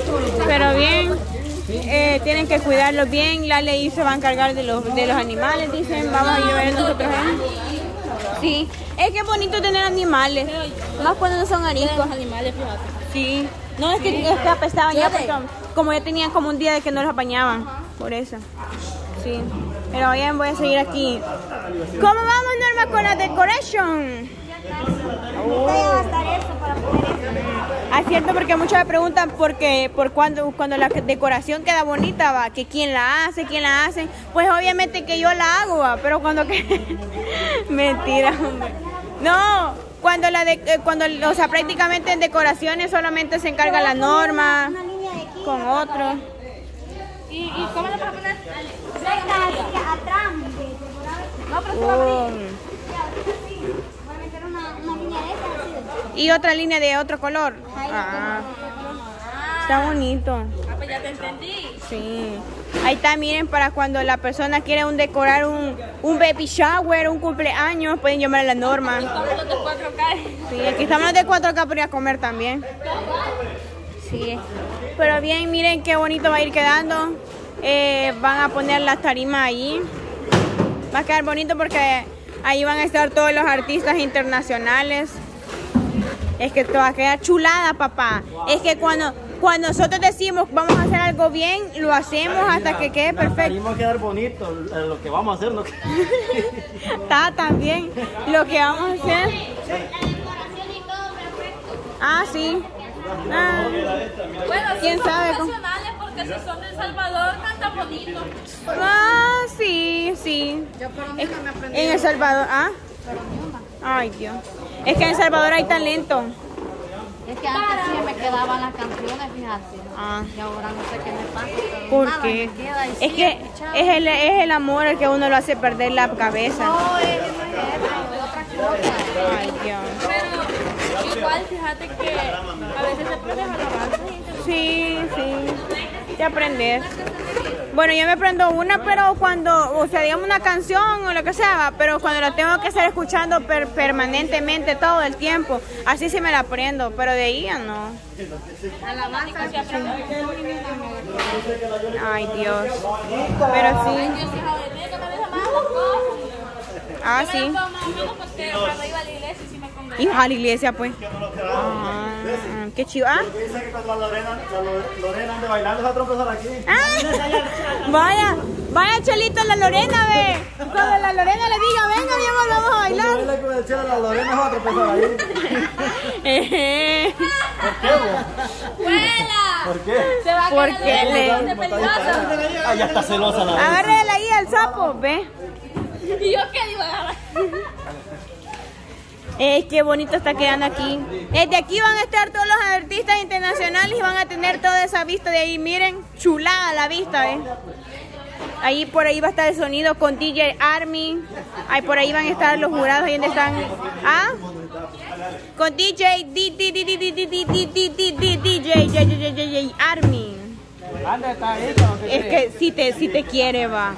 Pero bien, tienen que cuidarlos bien. La ley se va a encargar de los animales, dicen. Vamos a llevar nosotros. Sí, es que es bonito tener animales, más cuando no son ariscos. Animales, fíjate. Sí, no es que apestaban ya porque como ya tenían como un día de que no los apañaban, por eso. Sí, pero bien, voy a seguir aquí. ¿Cómo vamos, Norma, con la decoration? Es cierto, porque muchos me preguntan por cuando la decoración queda bonita, va, que quién la hace. Pues obviamente que yo la hago, va, pero cuando que mentira, hombre. No, cuando o sea, prácticamente en decoraciones solamente se encarga la Norma con otros. ¿Y cómo le vas a poner? Atrás. No, pero se va a abrir. Voy a meter una línea de esa. Y otra línea de otro color. Está bonito. Ah, pues ya te entendí. Sí. Ahí está, miren, para cuando la persona quiere decorar un baby shower, un cumpleaños, pueden llamar a la Norma. Estamos los de 4K. Sí, aquí estamos de 4K para ir a comer también. Sí. Pero bien, miren qué bonito va a ir quedando. Van a poner las tarimas ahí. Va a quedar bonito porque ahí van a estar todos los artistas internacionales. Es que te va a quedar chulada, papá. Es que cuando nosotros decimos vamos a hacer algo bien, lo hacemos hasta que quede perfecto. Va a quedar bonito lo que vamos a hacer, ¿no? Está también lo que vamos a hacer. Ah, sí. Bueno, ¿quién sabe? Nacionales porque si son de El Salvador cantan bonito. Ah, sí. Yo por lo menos me aprendí. En El Salvador, ¿ah? Ay, Dios. Es que en El Salvador hay talento. Es que antes sí me quedaban las canciones, fíjate. Y ahora no sé qué me pasa. Pero ¿Por nada, qué? me queda y Es sigo que escuchando. es el amor el que uno lo hace perder la cabeza. No, es otra cosa. Ay, Dios. Pero igual, fíjate que a veces se puede alabanzas. Sí. De aprender. Bueno, yo me aprendo una, pero o sea, digamos una canción o lo que sea, pero cuando la tengo que estar escuchando permanentemente todo el tiempo, así sí me la aprendo, pero de ahí ya no. Ay, Dios. Pero sí. Ah, sí. Y a la iglesia, pues. Qué chido. Ah, Dice que cuando Lorena ande bailando se va a tropezar aquí. vaya Chelito, la Lorena, ve. Cuando la Lorena le diga, venga, mi amor, vamos a bailar. Dile que me eche a la Lorena se va a tropezar ahí. ¿Por qué, vos? ¡Vuela! ¿Por qué? Se va a ¿Por quedar qué de peligrosa. Ah, ya está celosa la vez. Agárrele ahí al sapo, ve. ¿Y yo qué digo? Qué bonito está quedando aquí. Desde aquí van a estar todos los artistas internacionales y van a tener toda esa vista de ahí. Miren, chulada la vista, Ahí por ahí va a estar el sonido con DJ Army. Ahí por ahí van a estar los jurados, ahí donde están. Ah, con DJ Army. Es que si te quiere, va.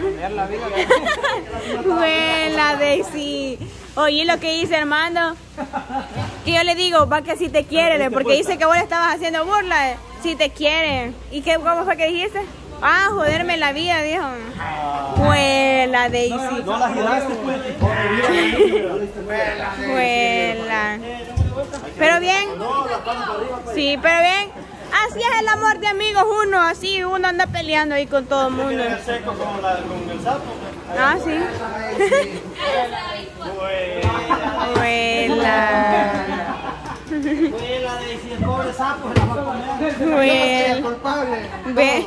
Buena, Daisy. Oye, lo que dice, hermano, que yo le digo, va que si te quiere, porque dice que vos le estabas haciendo burla, si te quiere. ¿Y cómo fue que dijiste? Ah, joderme la vida, dijo. Huela, Daisy. No la giraste, pues. Huela. Pero bien. Sí, pero bien. Así es el amor de amigos, uno anda peleando ahí con todo el mundo. Seco con el sapo. Ah, sí. Huela. Huela de si el pobre sapo se la va a comer. Huela. Ve.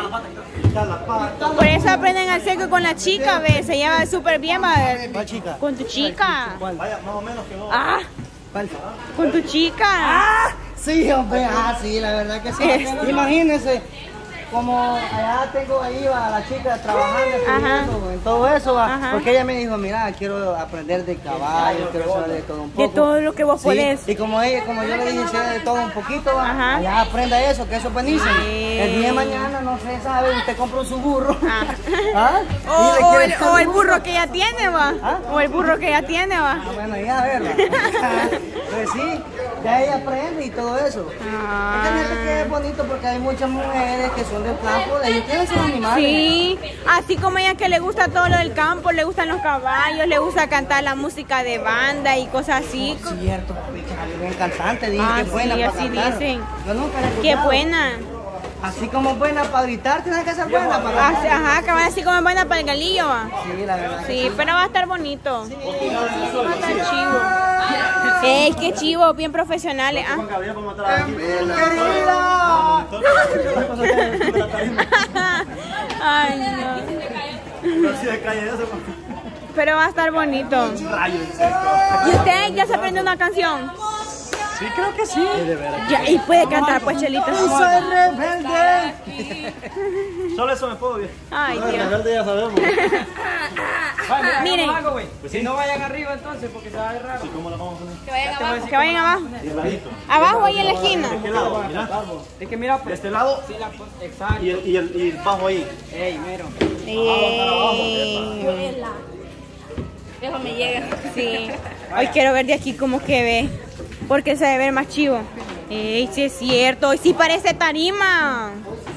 Por eso aprenden al seco con la chica, ve. Se lleva súper bien, va. ¿Cuál chica? Con tu chica. Vaya, más o menos que no. Ah. ¿Cuál? Con tu chica. ¡Ah! Sí, hombre, sí, la verdad que sí. Imagínense, como allá tengo ahí a la chica trabajando, estudiando, en todo eso, porque ella me dijo, mira, quiero aprender de caballo, quiero saber de todo un poco. De todo lo que vos podés. Y como yo le dije, sé de todo un poquito, allá aprenda eso, que eso es buenísimo. El día de mañana, no sé, sabe, usted compra su burro. O el burro que ya tiene, va. O el burro que ya tiene, va. Bueno, ya a ver. Pues sí, ya ella aprende y todo eso. Ah. Es que fíjate que es bonito porque hay muchas mujeres que son del campo, ellos quieren ser animales. Sí, así como ella que le gusta todo lo del campo, le gustan los caballos, le gusta cantar la música de banda y cosas así. Oh, cierto, salió bien cantante, dije que buena sí, para así cantar. dicen. Yo nunca la he Qué escuchado. buena. Así como buena para gritar, tienes que ser buena para cantar. Ajá, que va así como buena para el galillo, va. Sí, la verdad. Sí, pero va a estar bonito. Va a estar chivo. Qué chivo, bien profesionales. ¿Ah? Gabriel, vamos a traer aquí. Ay, no. Así de calle eso. Pero va a estar bonito. ¿Y usted ya se aprendió una canción? Sí, creo que sí. Ya, y puede cantar, pues, Chelito. Soy rebelde. Solo eso me puedo bien. Ay, Dios. Rebelde ya sabemos. Miren, Si no vayan arriba entonces, porque se va a ver raro. ¿Cómo la vamos a poner? que vayan abajo. De ladito. Abajo, ahí en la esquina. ¿De qué lado? Mira. Es que mira, De pues. este lado Sí, exacto. y el bajo ahí. Ey, mero. Eso me llega. Sí. Hoy quiero ver de aquí cómo que ve. Porque se debe ver más chivo. Ey, sí es cierto. Y sí parece tarima.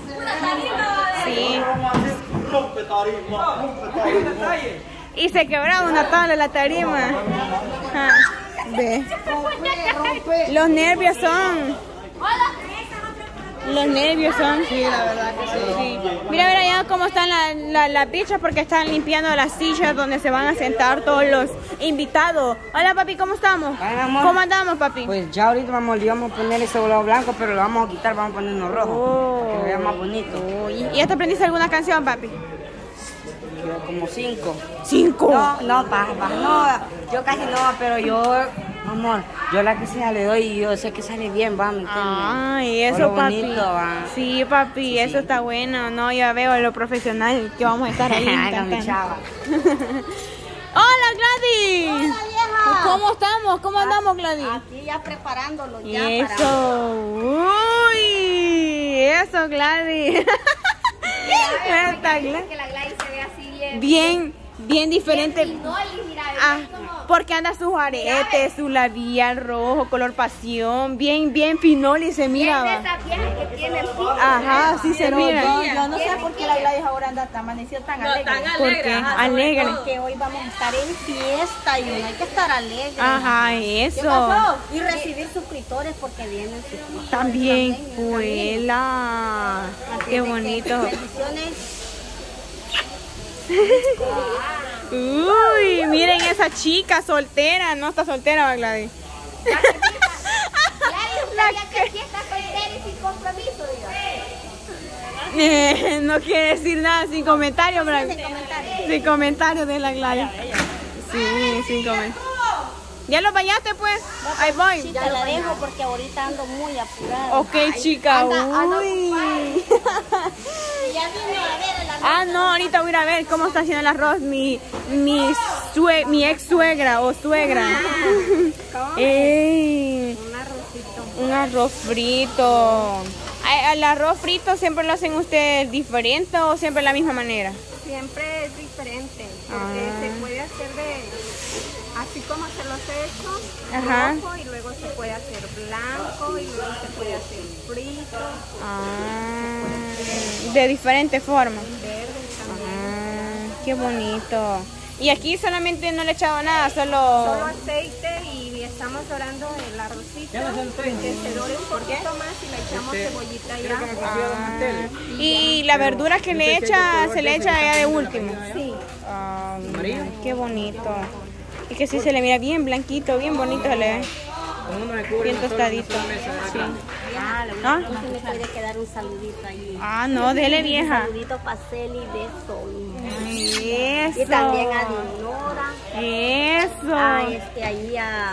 Sí. Rompe tarima, rompe tarima. Y se quebraba una tabla la tarima. Ah, ve. Los nervios son. Los nervios son. Sí, la verdad que sí. Mira, mira ya cómo están las bichas porque están limpiando las sillas donde se van a sentar todos los invitados. Hola papi, ¿cómo estamos? Bien, amor. ¿Cómo andamos, papi? Pues ya ahorita le íbamos a poner ese volado blanco, pero lo vamos a quitar, vamos a ponerlo rojo. Para que vea más bonito. ¿Y ya te aprendiste alguna canción, papi? Yo como 5. 5. No, yo casi no, pero yo, amor, yo la que sea le doy y yo sé que sale bien, va, ¿me entiendes? Ay, eso, Lo papi. bonito, va. Sí, papi, eso está bueno. No, ya veo lo profesional que vamos a estar ahí. Hágame, cantando. chava. Hola, Gladys. Hola, vieja. ¿Cómo estamos? ¿Cómo andamos, Gladys? Aquí ya preparándolo ya para... Eso. Uy, eso, Gladys. Esta Gladys. Que la Gladys se ve así Bien diferente. Pinoli, mira, Ah, porque anda sus aretes, su labial rojo, color pasión, bien finoli se mira. de va. esas viejas que tienen pico. Ajá, sí se mira. Yo no sé por qué la Gladys ahora anda tan amanecido tan alegre. ¿Por qué? Alegre. Porque hoy vamos a estar en fiesta y uno hay que estar alegre. Ajá, ¿Qué eso. pasó? Y recibir suscriptores porque vienen suscriptores. También, También. huela. Así Qué de que bonito. bendiciones. Uy, miren esa chica soltera. No está soltera, va, Gladys. Gladys, ya que sí está soltera y sin compromiso, diga. No quiere decir nada sin comentario, pero sin comentario de la Gladys. Sí, sin comentario. ¿Ya lo bañaste, pues? Ahí voy. Ya la dejo porque ahorita ando muy apurada. Ok, chica. Uy. Ya vino a ver el Ah, no, ahorita voy a ir a ver cómo está haciendo el arroz mi ex suegra o suegra. Ey, un arroz frito. ¿El arroz frito siempre lo hacen ustedes diferente o siempre de la misma manera? Siempre es diferente, porque se puede hacer así como se los he hecho, Ajá. rojo, y luego se puede hacer blanco, y luego se puede hacer frito, De diferente forma. verde también. Qué bonito. Y aquí solamente no le he echado nada, Solo solo... aceite y estamos dorando el arrocito, que se dore un poquito más y le echamos cebollita ya. Y la verdura que le echa, se le echa ya de último. Sí. Qué bonito. Y que sí se le mira bien blanquito, bien bonito se le ve. Bien tostadito. Sí. ¿Ah? Entonces me puede quedar un saludito ahí. Ah, no, dele Un vieja. saludito para Celi, beso. Eso. Y también a Dinora. Eso. Ahí a...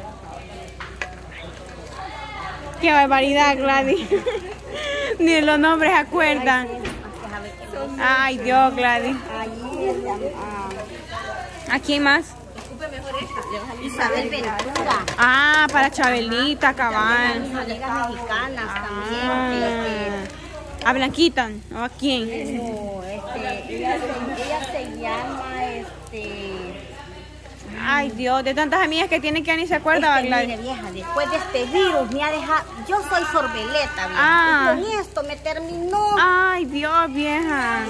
Qué barbaridad, Gladys. Ni los nombres se acuerdan. Ay, Dios, Gladys. Ahí ¿A quién más? Isabel Ventura. Ah, para Chabelita, cabal. Mis amigas mexicanas también. ¿A Blanquita? ¿O a quién? Ella se llama, Ay, Dios, de tantas amigas que tiene que ya ni se acuerda, Mire, vieja, después de este virus me ha dejado... Yo soy sorbeleta, vieja. Ah. Y con esto me terminó. Ay, Dios, vieja.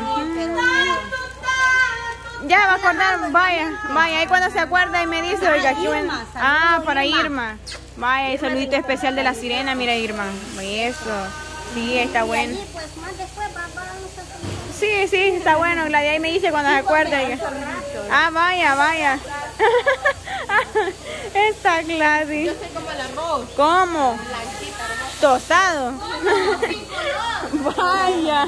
Ya va a acordar, vaya, ahí cuando se acuerda y me dice, oiga, qué bueno. Ah, para Irma. Vaya, y saludito especial de la sirena, mira, Irma. Eso, sí, está bueno. Pues más después va a Sí, está bueno, Gladia ahí me dice cuando se acuerde. Ah, vaya. Está Gladys. Yo soy como el arroz. ¿Cómo? Blanquita, hermosa. Tostado. Vaya.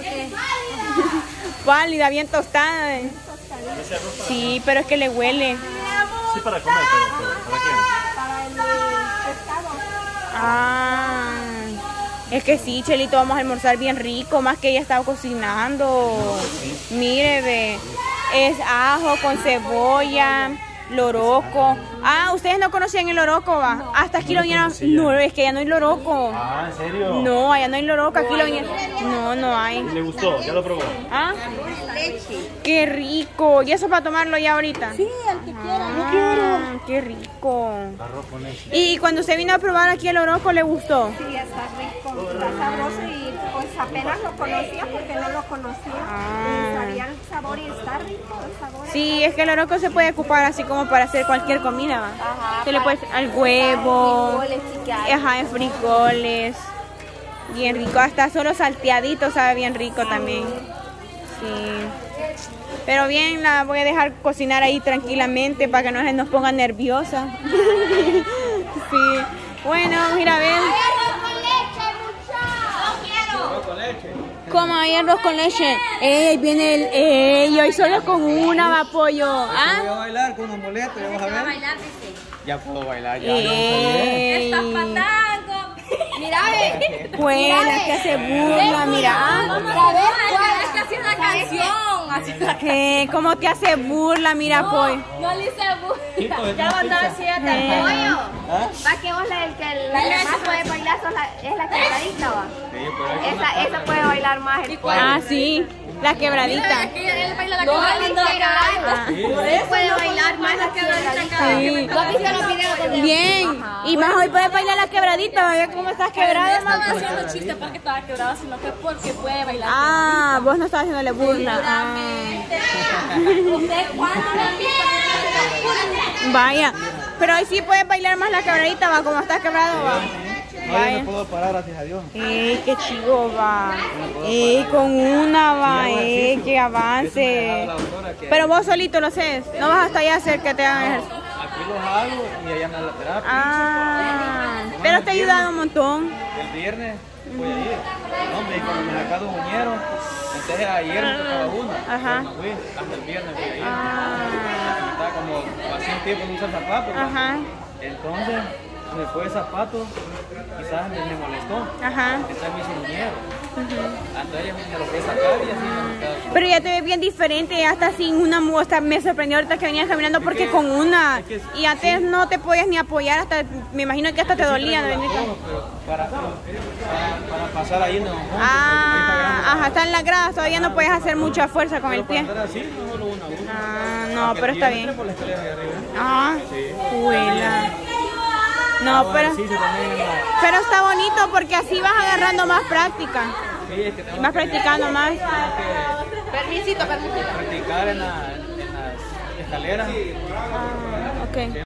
Pálida, bien tostada. Sí, pero es que le huele. Sí, para comer, pero ¿para qué? Para el pescado. Ah, es que sí, Chelito, vamos a almorzar bien rico, más que ella estaba cocinando. Mire, ve, es ajo con cebolla, loroco. Ah, ¿ustedes no conocían el loroco, va? Hasta aquí lo vinieron. No, es que ya no hay loroco. Ah, ¿en serio? No, allá no hay loroco, aquí lo vinieron. No hay. ¿Le gustó? ¿Ya lo probó? ¿Ah? Qué rico. ¿Y eso para tomarlo ya ahorita? Sí, el que quiera. Yo quiero. Qué rico. Arroz con leche. Y cuando usted vino a probar aquí el oroco, ¿le gustó? Sí, está rico, está sabroso y pues apenas lo conocía porque no lo conocía. Y sabía el sabor y está rico el sabor. Sí, es que el oroco se puede ocupar así como para hacer cualquier comida, ¿va? Ajá, Se le puede al huevo, frijoles, sí que hay. ajá, en frijoles. Bien rico, hasta solo salteadito sabe bien rico también. Sí. Pero bien, la voy a dejar cocinar ahí tranquilamente para que no se nos ponga nerviosa. Sí. Bueno, mira a ver. ¿Cómo hay arroz con leche? ¡Ey, viene el... ¡Ey, hoy solo con una va pollo! ¿Ah? Voy a bailar con unos boletos, vamos a ver. Ya puedo bailar, ya. ¡Ey! Estás patango. Mira, Juela, que hace burla, mira. es que hacía una canción. ¿Cómo te hace burla, mira, pollo? No le hice burla. Ya vos no hacías Eh. pollo. Va que vos la que más puede bailar es la quebradita, va. Esa puede bailar más el pollo. Ah, sí, la quebradita. Él baila la No, quebradita. puede bailar más la quebradita. Sí. ¿No has visto los videos donde... Bien. Y más hoy puedes bailar la quebradita, ¿vaya cómo estás quebrada, No estaba mamá? haciendo chiste porque estaba quebrada, sino que porque puede bailar. Ah, vos no estabas haciéndole burla. Ah. ¿Usted cuándo me han visto? Vaya, pero hoy sí puedes bailar más la quebradita, va, como estás quebrado, va. No puedo parar, gracias a Dios. Qué chivo va. Con una va, que avance. Pero vos solito lo haces, no vas hasta allá a hacer que te hagan ejercicio. Aquí los hago y allá en la terapia. Ah, pero te ha ayudado un montón. El viernes voy a ir. Hombre, y cuando me sacaron uñero, entonces ayer me tocaba una. Ajá. No fui, hasta el viernes voy a ir. Ah, Estaba como hace un tiempo no usar zapatos. ¿no? ajá, Entonces, me fue el zapato, quizás me molestó. ajá. Entonces me hice uñero. Entonces me lo fui a sacar y así me quedaba. Pero ya te ves bien diferente, hasta sin una muestra. Me sorprendió ahorita que venías caminando porque con una. Y antes no te podías ni apoyar, hasta me imagino que hasta te dolía. ¿no? Pero para pasar ahí no. Ah, ajá, está en las gradas, todavía no puedes hacer mucha fuerza con el pie. Para andar así, no solo una. Ah, no, pero está bien. Por la escalera de arriba. Ah, juela. No, pero está bonito porque así vas agarrando más práctica. Sí, es que tengo Vas que practicando más. Permisito. practicar en las escaleras. Ah, ok.